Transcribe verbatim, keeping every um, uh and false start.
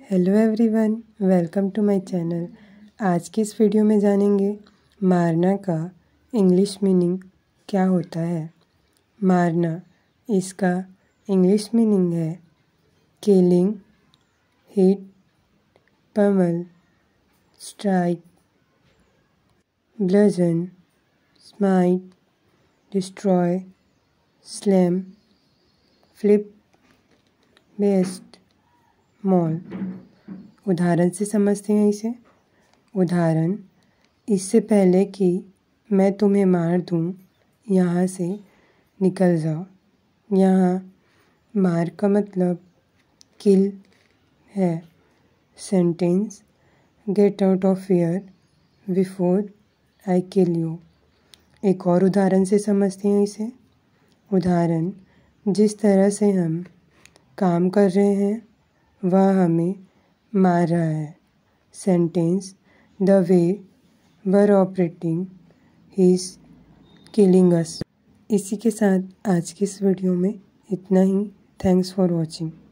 Hello everyone, welcome to my channel. आज की इस वीडियो में जानेंगे मारना का इंग्लिश मीनिंग क्या होता है। मारना, इसका इंग्लिश मीनिंग है killing, hit, pummel, strike, bludgeon, smite, destroy, slam, flip, baste, maul. उदाहरण से समझते हैं इसे। उदाहरण, इससे पहले कि मैं तुम्हें मार दूं, यहाँ से निकल जाओ। यहाँ मार का मतलब किल है। Sentence, get out of here before I kill you. एक और उदाहरण से समझते हैं इसे। उदाहरण, जिस तरह से हम काम कर रहे हैं वह हमें मार रहा है। Sentence, the way were operating he is killing us. इसी के साथ आज की इस वीडियो में इतना ही। Thanks for watching.